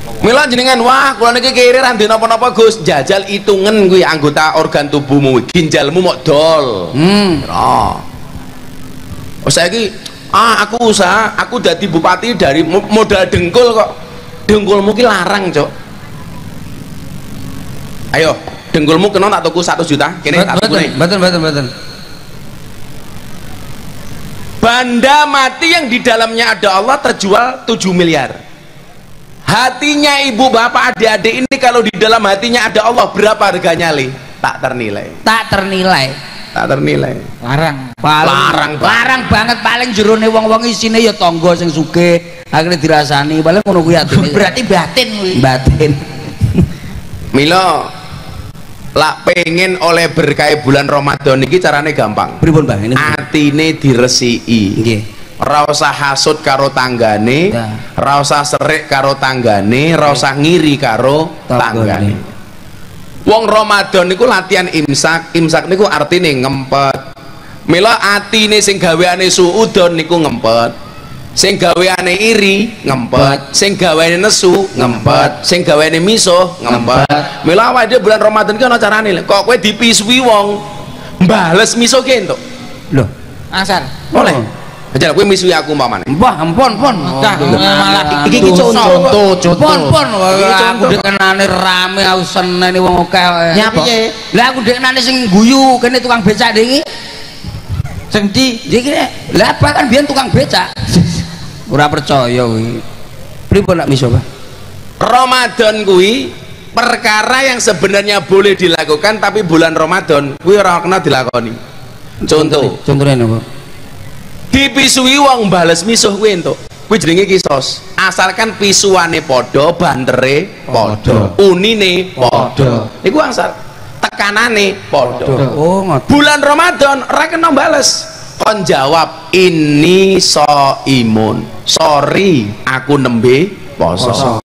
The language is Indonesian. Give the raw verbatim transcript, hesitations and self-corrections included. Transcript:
Mila jenengan wah kula niki kiri ra ndek napa-napa Gus, jajal itungan kuwi anggota organ tubuhmu, ginjalmu mok dol. Hmm. Oh. Oh saiki ah aku usaha, aku dadi bupati dari modal dengkul kok. Dengkulmu ki larang, Cok. Ayo, dengkulmu kena tak tuku satu juta, kene tak tuku. Mboten, mboten, mboten. Banda mati yang di dalamnya ada Allah terjual tujuh miliar. Hatinya ibu bapak adik-adik ini kalau di dalam hatinya ada Allah berapa harganya li? Tak ternilai. Tak ternilai. Tak ternilai. Larang. Paling, larang, larang banget paling jerone wong-wong isine ya tangga sing sugih, akhirnya dirasani paling ngono kuwi atine. Berarti batin kuwi. Batin. Milo lak pengen oleh berkah bulan Ramadan iki carane gampang. Pripun, Bang? Ini atine diresiki. Nggih. Ra usah hasud karo tanggane, ya. Ra usah serik karo tanggane, ra usah ngiri karo tanggane. Wong Ramadan niku latihan imsak. Imsak niku artine ngempet. Mila atine sing gaweane suudon niku ngempet. Sing gaweane iri ngempet, sing gaweane nesu ngempet, sing gaweane misuh ngempet. Mila awake bulan Ramadan ki ana carane kok kowe dipisui wong mbales misuh ki entuk. Lho, asar. Oleh. Aja kowe misui aku umpamane. Mbah, ampun, pun. Dah malah iki iki contoh, contoh. Pun, pun. Aku dikenane rame aku seneni wong akeh. Ya piye? Lah aku dikenane sing guyu kene tukang becak iki. Sing ndi? Iki lah apa kan biyen tukang becak. Ora percaya kuwi. Pripun nak miso, Pak? Ramadan kuwi perkara yang sebenarnya boleh dilakukan tapi bulan Ramadan kuwi ora kena dilakoni. Contoh, contohnya napa? Dipisui wong bales misuh kuwi entuk. Kuwi jenenge kisos. Asalkan pisuane padha, bantere padha, unine padha. Iku angsal tekanane padha. Oh, ngoten. Bulan Ramadan ora kena bales. Kon jawab ini so imun. Sorry, aku nembe poso.